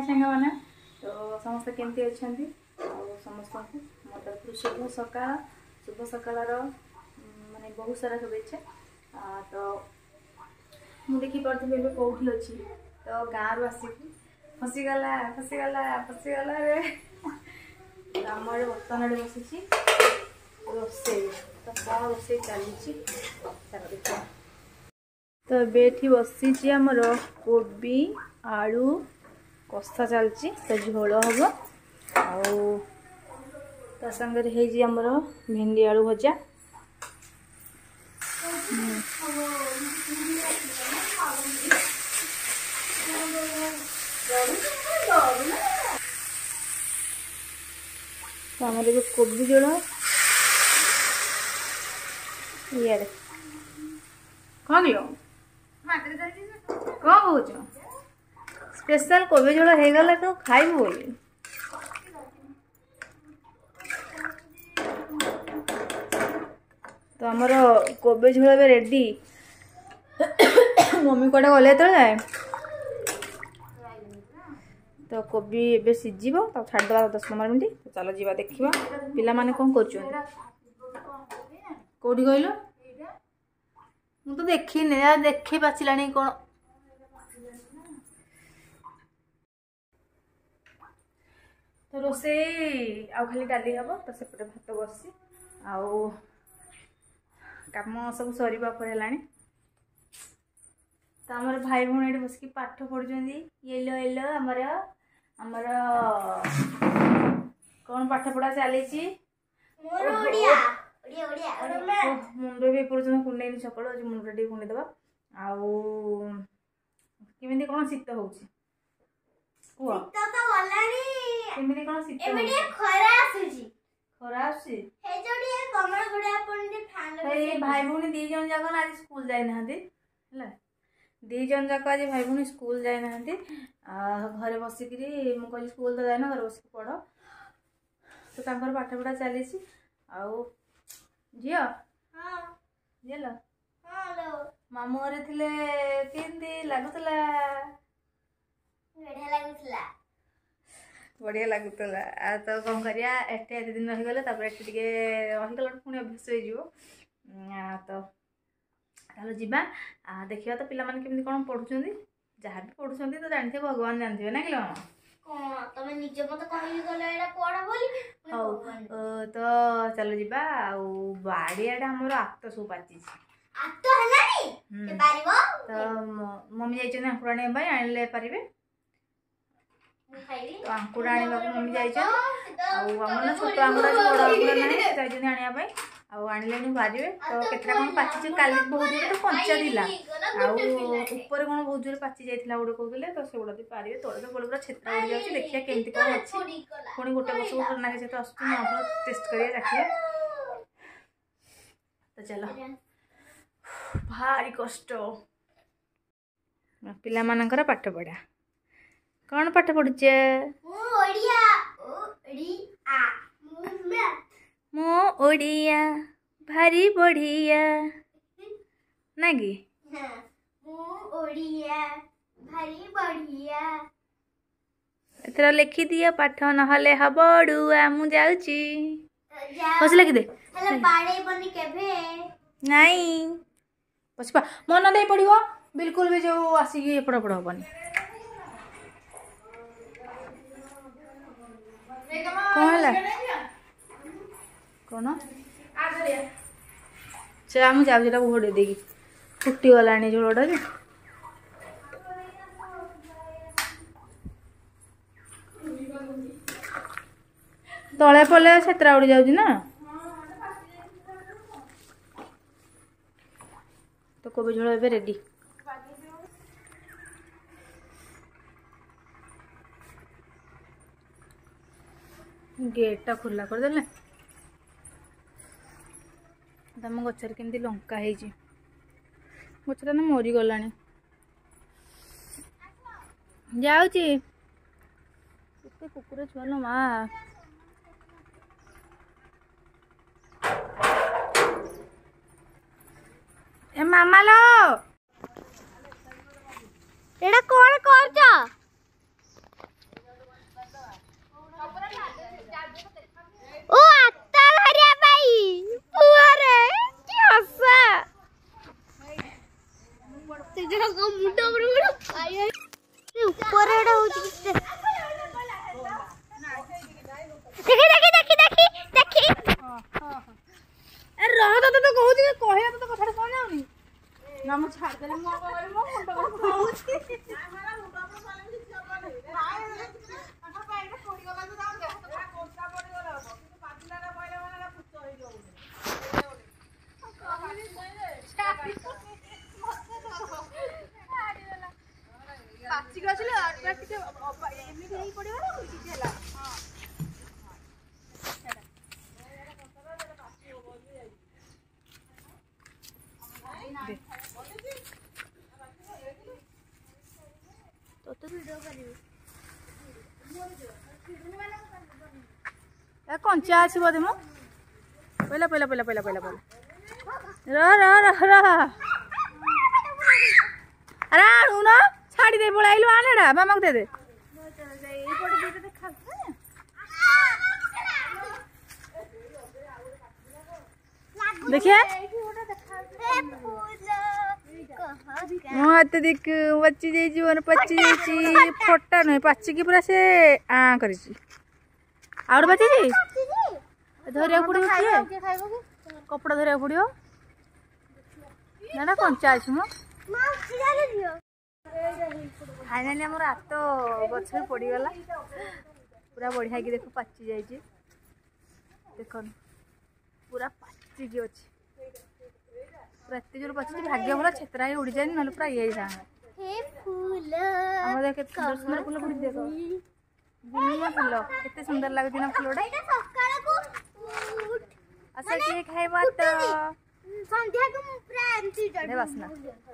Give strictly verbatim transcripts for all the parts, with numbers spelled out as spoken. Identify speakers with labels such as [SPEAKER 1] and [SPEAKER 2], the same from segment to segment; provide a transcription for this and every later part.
[SPEAKER 1] हाय सांग मैंने तो समस्त केमती अच्छा समस्त मो तरफ शुभ सकाल शुभ सकाल माने बहुत सारा शुभेच्छा। तो मुझे देखिपी कौटी अच्छी तो गाँव रू आसिकी फसीगला फसीगला फसीगला रे आम बर्तन बसी रोसे तो कौन रोसे चली देखा। तो ये बसी आमर कोबी आलू कषा चलची तो झोल हम आ संगे है आमर भेंडी आलू भजा तो आमर जो कोबी झोल ये कौन लो कौन कौच स्पेशल कोबी झोल हो गला तो खाइबू बोली तो आमर कोबी झोल भी रेडी मम्मी कड़े गले तो जाए तो कोबी ए सीझ तो छाड़देवा दस पंद्रह मिनट तो चलो जीवा देखा पिला माने कौन कर कौटी कहल मु तो देखी देखे पाचिला कौन तो रोसे आउ खाली डाली हम तो सेपटे भात बसी आउ काम सब सरीबा पर है तो आमर भाई भौणी बसिक पाठ पढ़ुं येलो येलो आमर आमर कौन पाठ पढ़ा चली मुंड भी पर्यटन कुंडे सकाल आज मुंड टे कुंडेदवा आमती कौन शीत हो भाई भौणी दी जन जाक आज स्कूल जाना दी जन जाक आज भाई भौणी स्कूल जाना घरे बसिक मुझे स्कूल तो जाना घर बसिक पढ़ तो तांकर पाठ पढ़ा चली झील झील मामू घरे थे केमती लगुला बढ़िया लगुला तो कौन करिया एटे एत दिन रहीगले रहीगला पुणी अभ्यास हो तो चलो जीवा देखा तो पिला माने केमती कौन पढ़ुं जहाँ भी पढ़ुं तो जानते भगवान जानते ना कि
[SPEAKER 2] तमे निजे मत कहि गले एडा पढ़ बोली
[SPEAKER 1] हो तो चलो जीवा आ बाड़ियाडा हमर आत सब पाची
[SPEAKER 2] आत हलानी के पारिबो
[SPEAKER 1] तो मम्मी जाइछन अंकुराणी भाई आनले पारिबे
[SPEAKER 2] खाइबी
[SPEAKER 1] तो अंकुराणी बाबू मम्मी जाइछन आ हमर छोट अंकुरा बड़ अंकुरा नाही जाइछन आनिया भाई आ आनले नि पारिबे तो केतरा कोन पाची काली बहुत जोर कंचा दिला आ ऊपर कोन बहुत जोर पाची जाइथिला गुडे कहले तो से गुडा भी पारिबे तोरे तो बोल पूरा छेत्रा उड़ जाउची देखिया केमती कोन अछि पुणी गोटे वर्ष ऊपर नागे से तो आसु ना अपन टेस्ट करिया देखिया तो चलो भारी कष्ट पिला मानकर पाठ पढ़ा कौन पाठ पढ़ुचे
[SPEAKER 2] ओडिया ओडिया
[SPEAKER 1] मो ओडिया भारी बढ़िया नागी
[SPEAKER 2] मो ओडिया भारी बढ़िया
[SPEAKER 1] एथरा लिखी दिया पाठ नहले हबड़ुआ मु जाउची बस लिखि दे
[SPEAKER 2] हले पाड़े बनी केभे
[SPEAKER 1] नहीं बस मन दे पड़ियो बिल्कुल भी जो आसिकी एपड़ पड़ हबनी कौन है कौन चल मुझे जाऊँ घोड़े देगी फुटी गला झोलटा जे तले पले सेतरा उड़ी जाऊँ ना तो कोबी झोल ए रेडी गेटा खुला करदे तम गचर केमती लंका है गचर ना मरी गला जाऊँगी कुकुर छुआ लो माँ ए मामा लो
[SPEAKER 2] एड़ा कौन कर ऊपर एडा होची किते देखि देखि देखि देखि देखि हां हां ए रह त तो कहू जे कहया त कथा कोन जाउनी ना मु छाड़ देले मु बाबा मु मुंड कर कहूची हमरा मुंड पर साले भी चबले नाय अगर पाइले पड़ी गला तो जाऊ दे कोटा पड़ी गला কিন্তু পাতিলাটা পয়লা মানে পুত্র হই যাও পাচি গছলে আটটা টিকে এমনি হেই পড়িব না কিছু হেলা हां तो तो वीडियो करियो
[SPEAKER 1] ए कंचा अछि बोदे मो पहिला पहिला पहिला पहिला पहिला पहिला र र र र अरे आणु न छाड़ी दे पळाइलो आनेडा मामा को दे दे एई पड़े दे दे खा देखिए मत देख बच्ची जाई जीवन पच्ची जाई फोटा नहीं पाची की पूरा से आ करी आउर बच्ची जी धरिया पड़ियो के कपड़ा धरिया पड़ियो ना ना कंचा अछि मो फाइनली हमर हाथ गछ पड़ी गला पूरा बढ़िया की देखो पाची जाई छी देखो पूरा पाची की अछि पूरा एते जोर पाची भाग्य भला छेतरा ही उड़ी जाय न पूरा ये जा
[SPEAKER 2] हे फूल
[SPEAKER 1] हम देख के सुंदर फूल पड़ी देखो दुनिया फूल कितने सुंदर लागै ना फूलडा
[SPEAKER 2] एटा सकाळ को
[SPEAKER 1] अच्छा की खाइबा त
[SPEAKER 2] संध्या को पूरा एमसी जड
[SPEAKER 1] दे बसना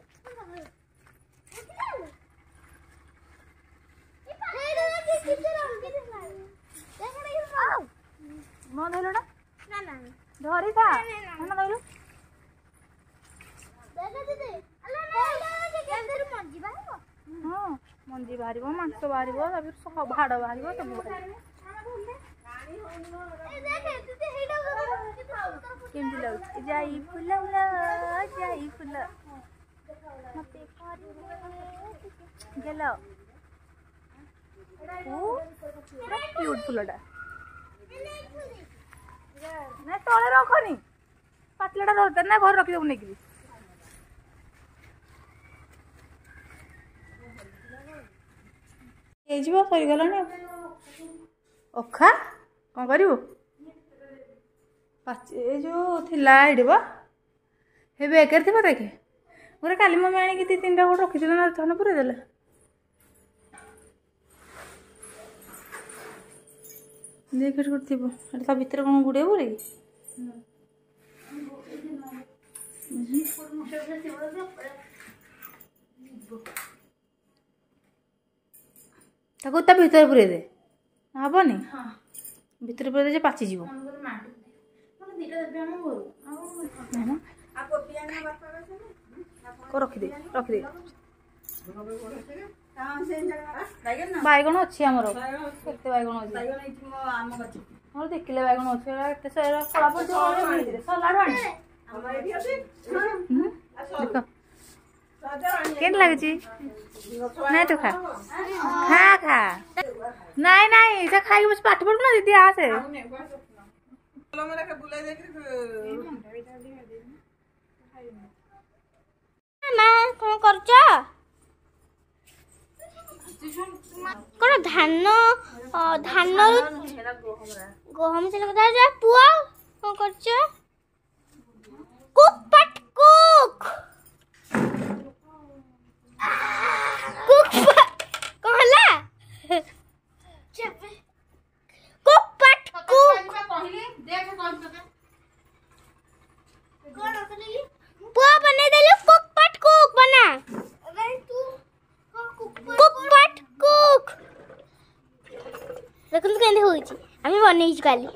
[SPEAKER 1] मो धैलोडा
[SPEAKER 2] ना ना
[SPEAKER 1] धरी था ना धैलो
[SPEAKER 2] देखा दे अल्ला ना केंदर मंजी बाहर
[SPEAKER 1] हां मंजी बाहरिबो मांस बाहरिबो तबे सब भाड़ बाहरिबो सब
[SPEAKER 2] ए देख तू हेडा
[SPEAKER 1] केंदी लाग जाई फुलला जाई फुल मते पारी गेलो ओ क्यूट फुलडा ना तळे रखनी पातलाडा धरत ना घर रखि दउ नेकी ए जीवो सरी गलानी ओखा कोन करिवो पाच ए जो थिला इडबो हे बेकर थिबो देखे मोरे काली मम्मी आनी कि ती तीनटा गोट रखि दिला ना थन पुरे देला देख कर थिबो अरे ता भीतर कोन गुडे बोले ताको ता भीतर पुरे दे हबनी हां भीतर पुरे दे जे पाची जीवो को रखी दे रखी दे बैगण अच्छी आमर केते बैगण अच्छी मोर देखिले बैगण अच्छी एते सारा कला पर जो सलाड आनी देख केन लागे छी नहीं तो खा खा खा नहीं नहीं से खाई बस पाठ पढ़ ना दीदी आ से
[SPEAKER 2] मां कोन करछ कोन धान धान गहम से लगा जा पुआ कोन करछ कुक पट कुक कुक कहला कुक पट कुक पहिले देख कोन कोन असली पुआ बने देले कुक पट कुक बना अरे तू कुक पट कुक देखन केंदे होई छी आमी बनै छी काली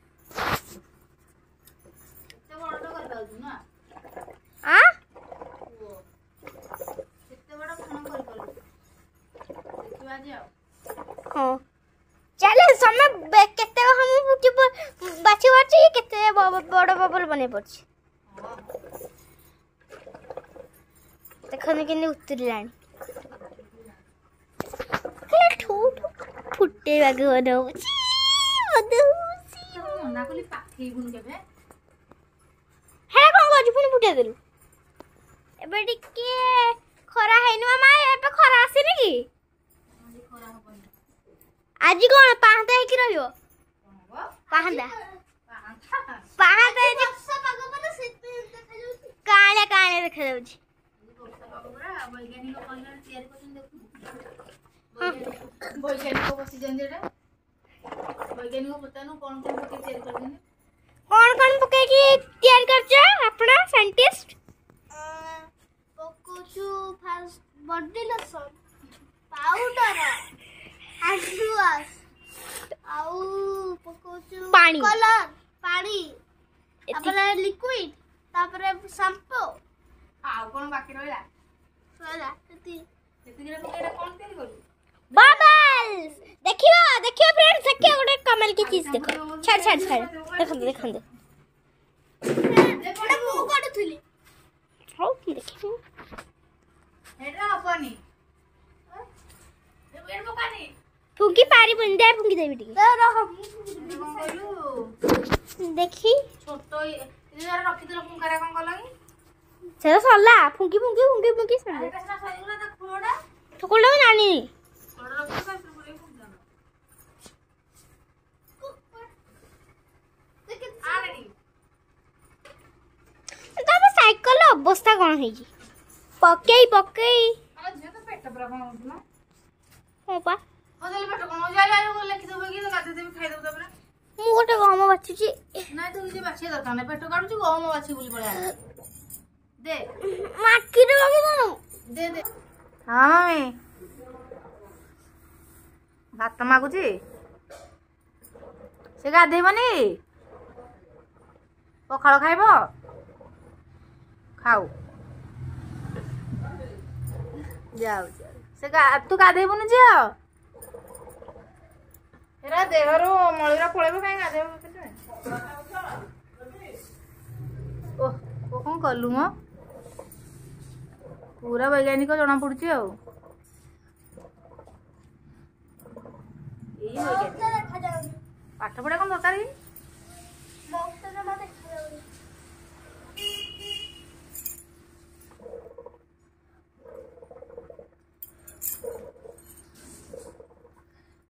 [SPEAKER 2] ते बडा कर दाउ ना आ केते बडा खाना कर कर देखिबा जाओ हां चले समय केते हम फुटी बाची बाची केते बडा बबल बने पड़छ देखने के लिए उतरी लानी ଫୁଟେଇବାକୁ ବନଉଛି ବନଉଛି
[SPEAKER 1] ମନା କଲି ପାଖେଇବୁନି କେବେ।
[SPEAKER 2] ହେରା କଣ କରୁଛୁ ପୁଣି ଫୁଟେଇ ଦେଲୁ। ଏବେ ଟିକେ ଖରା ହେଇନି ମାମା ଏବେ ଖରା ଆସିନି କି ଆଜି କଣ ପାହାନ୍ତା ହେଇକି ରହିବ ପାହାନ୍ତା ପାହାନ୍ତା ହେଇକି କାଳିଆ କାଳିଆ ଦେଖାଯାଉଛି।
[SPEAKER 1] ବୈଜ୍ଞାନିକ ବସିଛନ୍ତି ଏଟା ବୈଜ୍ଞାନିକ ପଚାରୁ କଣ କଣ ପକେଇ ତିଆରି କରିଛନ୍ତି।
[SPEAKER 2] କଣ କଣ ପକେଇକି ତିଆରି କରୁଛ ଆପଣ ସାଇଣ୍ଟିଷ୍ଟ। ପକଉଛୁ ଫାର୍ଷ୍ଟ ବଡି ଲୋସନ ପାଉଡର ଆଡ୍ୱାସ୍ ଆଉ ପକଉଛୁ ପାଣି କଲର ପାଣି ତାପରେ ଲିକ୍ୱିଡ ତାପରେ ଶାମ୍ପୁ
[SPEAKER 1] ଆଉ କଣ ବାକି ରହିଲା
[SPEAKER 2] ରହିଲା ସେତି
[SPEAKER 1] ସେତିକିରେ ପକେଇଟା କଣ ତିଆରି କରିବୁ।
[SPEAKER 2] बबल्स देखियो देखियो फ्रेंड्स देखियो ଗୋଟେ कमाल की चीज देखो छाड़ छाड़ छाड़ देखंदो देखंदो एटा मु काटुथली हो की देखियो
[SPEAKER 1] एटा हबनी ए बेर पकानी
[SPEAKER 2] फुंकी पारी बंदे फुंकी देबी टिके रह देखी
[SPEAKER 1] छोटो ए जरा रखि दिलो फुंकारा कोन गलगी
[SPEAKER 2] सेरा सल्ला फुंकी फुंकी फुंकी फुंकी सल्ला
[SPEAKER 1] एटा सरा सईगला त खोडा
[SPEAKER 2] ठोकला भी नानी
[SPEAKER 1] खोडा रखि का पुरे फुंकाना देख आ रेडी
[SPEAKER 2] तब साइकिल अवस्था कोन है जी पकेई पकेई
[SPEAKER 1] आ जे तो पेट पूरा कोन होतला
[SPEAKER 2] हो पा
[SPEAKER 1] हो देले पेट कोन हो जाय जाय को लिखि देबो कि गाते देबी खाइ देबो तबरे
[SPEAKER 2] मु गोटे गम बाछुची
[SPEAKER 1] ना तो जे बाछे दरकार नै पेट काढुची गहम बाछी बुली पळा दे
[SPEAKER 2] माकी रे लगे ना
[SPEAKER 1] दे दे हां मम्मी भात मागुची से गाधेबनी पखाଳ खाइब खाऊ जाओ जाओ से तू गाधेबुनी झिଅ एरा देहरो मळीरा पळेबो काई गाधेबो केते ओ ओ कोन करलु म पूरा वैज्ञानिक जना पड़ुची आ पाठ पढ़ा कौन दरकार